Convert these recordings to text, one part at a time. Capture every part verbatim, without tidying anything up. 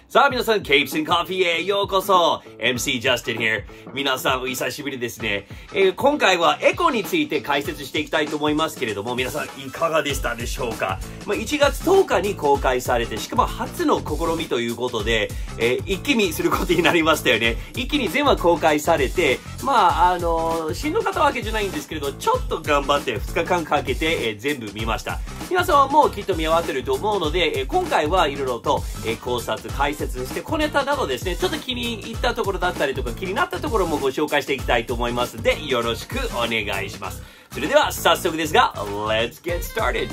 さあ皆さん、Capes and Coffee へようこそ。 エムシー Justin here。 皆さんお久しぶりですね、えー、今回はエコについて解説していきたいと思いますけれども、皆さんいかがでしたでしょうか。まあ、いちがつとおかに公開されて、しかも初の試みということで、えー、一気見することになりましたよね。一気に全話公開されて、まああのー、しんどかったわけじゃないんですけれど、ちょっと頑張ってふつかかんかけて、えー、全部見ました。皆さんはもうきっと見終わってると思うので、えー、今回はいろいろと、えー、考察解説そして小ネタなどですね、ちょっと気に入ったところだったりとか気になったところもご紹介していきたいと思いますので、よろしくお願いします。それでは早速ですが、Let's get started!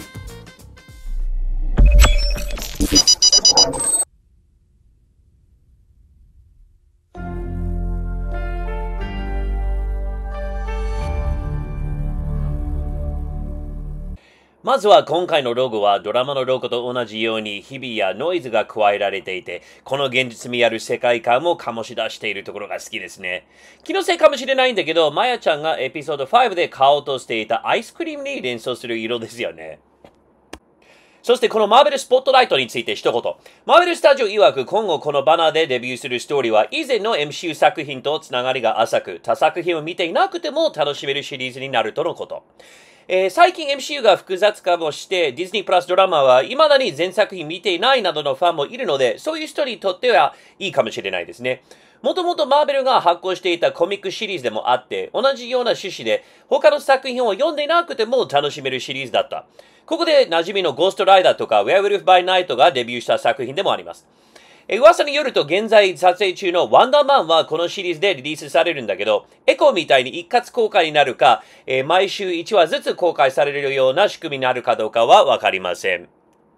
まずは今回のロゴはドラマのロゴと同じように日々やノイズが加えられていて、この現実味ある世界観も醸し出しているところが好きですね。気のせいかもしれないんだけど、マヤちゃんがエピソードごで買おうとしていたアイスクリームに連想する色ですよね。そしてこのマーベルスポットライトについて一言。マーベルスタジオ曰く今後このバナーでデビューするストーリーは以前の エムシーユー 作品とつながりが浅く、他作品を見ていなくても楽しめるシリーズになるとのこと。えー、最近 エムシーユー が複雑化もしてディズニープラスドラマは未だに全作品見ていないなどのファンもいるので、そういう人にとってはいいかもしれないですね。もともとマーベルが発行していたコミックシリーズでもあって、同じような趣旨で他の作品を読んでいなくても楽しめるシリーズだった。ここで馴染みのゴーストライダーとかウェアウルフ・バイ・ナイトがデビューした作品でもあります。え噂によると現在撮影中のワンダーマンはこのシリーズでリリースされるんだけど、エコーみたいに一括公開になるか、えー、毎週いちわずつ公開されるような仕組みになるかどうかはわかりません。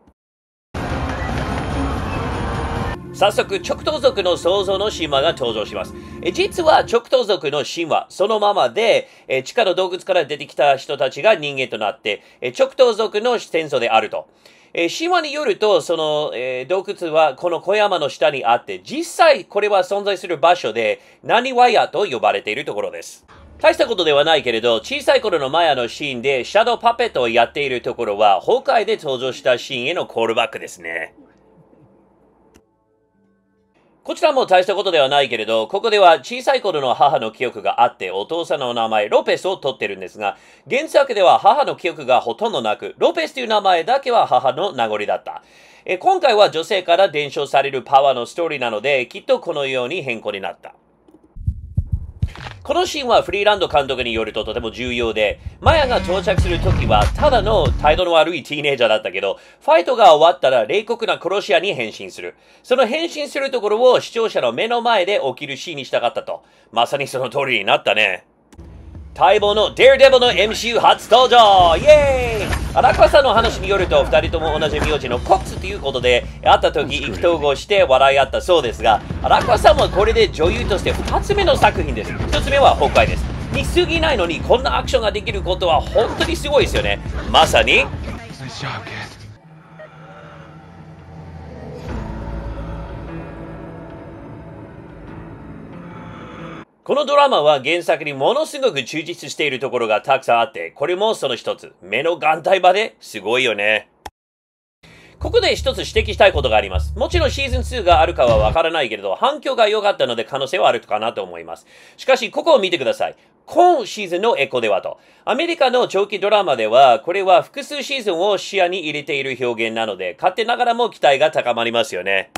早速、直頭族の創造の神話が登場します。え実は直頭族の神話そのままで、え地下の洞窟から出てきた人たちが人間となって、え直頭族の先祖であると。えー、神話によると、その、えー、洞窟はこの小山の下にあって、実際これは存在する場所で、ナニワヤと呼ばれているところです。大したことではないけれど、小さい頃のマヤのシーンでシャドウパペットをやっているところは、崩壊で登場したシーンへのコールバックですね。こちらも大したことではないけれど、ここでは小さい頃の母の記憶があって、お父さんの名前、ロペスを取ってるんですが、原作では母の記憶がほとんどなく、ロペスという名前だけは母の名残だった。え今回は女性から伝承されるパワーのストーリーなので、きっとこのように変更になった。このシーンはフリーランド監督によるととても重要で、マヤが到着するときはただの態度の悪いティーネイジャーだったけど、ファイトが終わったら冷酷な殺し屋に変身する。その変身するところを視聴者の目の前で起きるシーンにしたかったと。まさにその通りになったね。待望の Daredevil の エムシーユー 初登場イエーイ。荒川さんの話によるとふたりとも同じ名字のコックスということで会った時意気投合して笑い合ったそうですが、荒川さんはこれで女優としてふたつめの作品です。ひとつめは崩壊です。に過ぎないのにこんなアクションができることは本当にすごいですよね。まさにこのドラマは原作にものすごく忠実しているところがたくさんあって、これもその一つ。目の眼帯まですごいよね。ここで一つ指摘したいことがあります。もちろんシーズンツーがあるかはわからないけれど、反響が良かったので可能性はあるかなと思います。しかし、ここを見てください。今シーズンのエコではと。アメリカの長期ドラマでは、これは複数シーズンを視野に入れている表現なので、勝手ながらも期待が高まりますよね。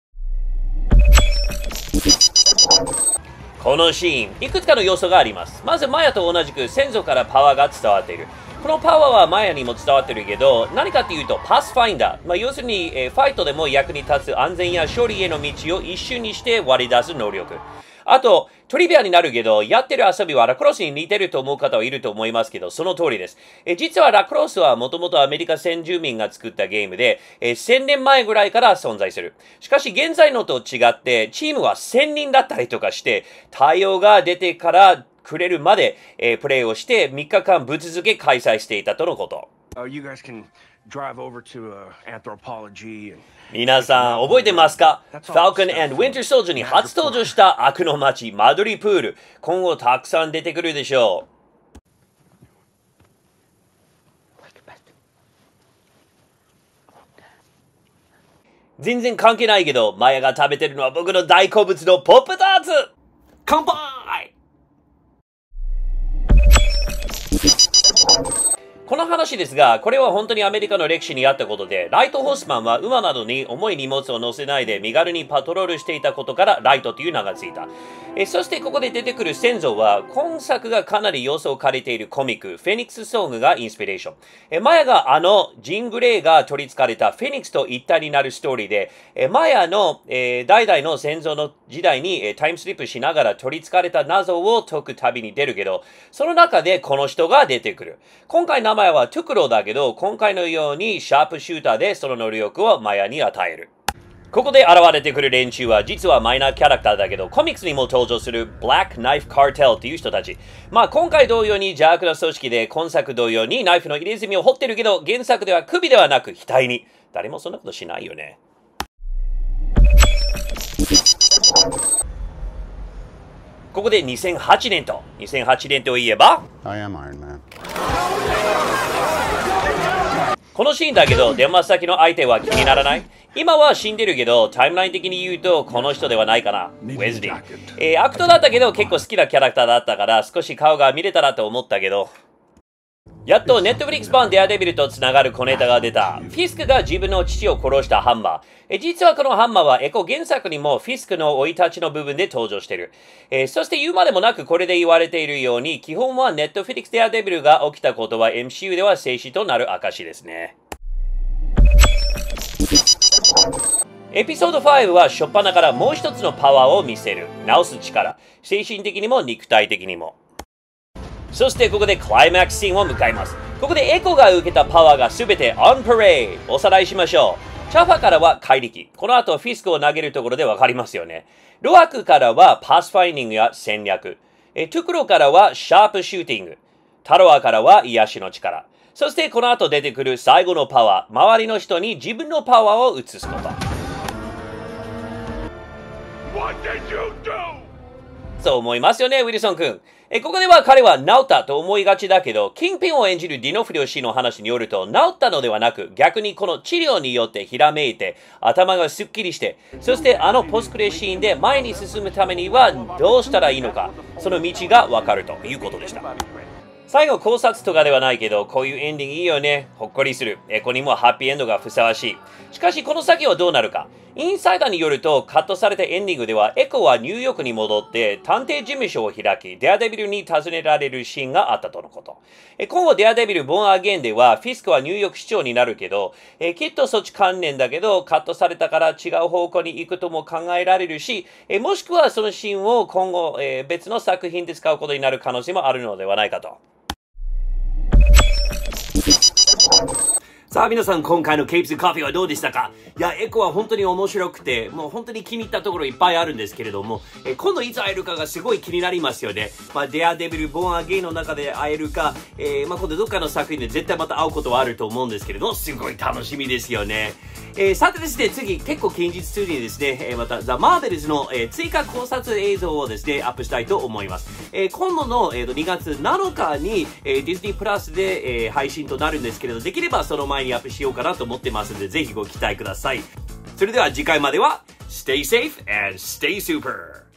このシーン、いくつかの要素があります。まず、マヤと同じく先祖からパワーが伝わっている。このパワーはマヤにも伝わっているけど、何かっていうと、パスファインダー。まあ、要するに、えー、ファイトでも役に立つ安全や勝利への道を一瞬にして割り出す能力。あと、トリビアになるけど、やってる遊びはラクロスに似てると思う方はいると思いますけど、その通りです。え実はラクロスはもともとアメリカ先住民が作ったゲームで、えせんねんまえぐらいから存在する。しかし現在のと違って、チームはせんにんだったりとかして、対応が出てからくれるまで、えー、プレイをしてみっかかんぶっ続け開催していたとのこと。Uh, you guys can drive over to, uh, Anthropology and皆さん覚えてますか？ファルコン&ウィンター・ソルジャーに初登場した悪の街マドリプール。今後たくさん出てくるでしょう。 全然関係ないけど、マヤが食べてるのは僕の大好物のポップターツ。乾杯！この話ですが、これは本当にアメリカの歴史にあったことで、ライトホースマンは馬などに重い荷物を乗せないで身軽にパトロールしていたことからライトという名がついた。えそしてここで出てくる先祖は、今作がかなり要素を借りているコミック、フェニックスソングがインスピレーション。えマヤがあのジングレイが取り憑かれたフェニックスと一体になるストーリーで、えマヤの、えー、代々の先祖の時代に、えー、タイムスリップしながら取り憑かれた謎を解く旅に出るけど、その中でこの人が出てくる。今回名前はトゥクロだけど、今回のようにシャープシューターでその能力をマヤに与える。ここで現れてくる連中は実はマイナーキャラクターだけど、コミックスにも登場する Black Knife Cartel っていう人たち。まあ今回同様に邪悪な組織で、今作同様にナイフの入れ墨を掘ってるけど、原作では首ではなく額に。誰もそんなことしないよね。ここでにせんはちねんと、にせんはちねんといえば I am Iron Man。 このシーンだけど、電話先の相手は気にならない？今は死んでるけど、タイムライン的に言うと、この人ではないかな。ウェズリー。えー、アクトだったけど、結構好きなキャラクターだったから、少し顔が見れたらと思ったけど、やっとネットフリックス版デアデビルとつながる小ネタが出た。フィスクが自分の父を殺したハンマー。え実はこのハンマーはエコ原作にもフィスクの生い立ちの部分で登場している。えー、そして言うまでもなくこれで言われているように、基本はネットフリックスデアデビルが起きたことは エムシーユー では静止となる証ですね。エピソードごは初っ端からもう一つのパワーを見せる。治す力。精神的にも肉体的にも。そしてここでクライマックスシーンを迎えます。ここでエコが受けたパワーがすべてオンパレード。おさらいしましょう。チャファからは怪力。この後フィスクを投げるところでわかりますよね。ロアクからはパスファインディングや戦略。えトゥクロからはシャープシューティング。タロアからは癒しの力。そしてこの後出てくる最後のパワー。周りの人に自分のパワーを移すこと。What did you do? そう思いますよね、ウィルソン君。え、ここでは彼は治ったと思いがちだけど、キングピンを演じるディノフリオ氏の話によると、治ったのではなく、逆にこの治療によってひらめいて、頭がすっきりして、そしてあのポスクレシーンで前に進むためにはどうしたらいいのか、その道がわかるということでした。最後考察とかではないけど、こういうエンディングいいよね。ほっこりする。エコにもハッピーエンドがふさわしい。しかしこの先はどうなるか。インサイダーによると、カットされたエンディングでは、エコはニューヨークに戻って探偵事務所を開き、デアデビルに尋ねられるシーンがあったとのこと。今後デアデビルボーンアゲンでは、フィスクはニューヨーク市長になるけど、えきっとそっち関連だけど、カットされたから違う方向に行くとも考えられるし、えもしくはそのシーンを今後、え別の作品で使うことになる可能性もあるのではないかと。さあ皆さん、今回のケープスカフェはどうでしたか？いや、エコは本当に面白くて、もう本当に気に入ったところいっぱいあるんですけれども、え今度いつ会えるかがすごい気になりますよね。まあ、デアデビル・ボーン・アゲインの中で会えるか、えー、まあ、今度どっかの作品で絶対また会うことはあると思うんですけれども、すごい楽しみですよね。えー、さてですね、次、結構近日中にですね、えー、また、ザ・マーベルズの、えー、追加考察映像をですね、アップしたいと思います。えー、今度の、えー、とにがつなのかに、えー、ディズニープラスで、えー、配信となるんですけれど、できればその前にアップしようかなと思ってますので、ぜひご期待ください。それでは次回までは、Stay safe and stay super!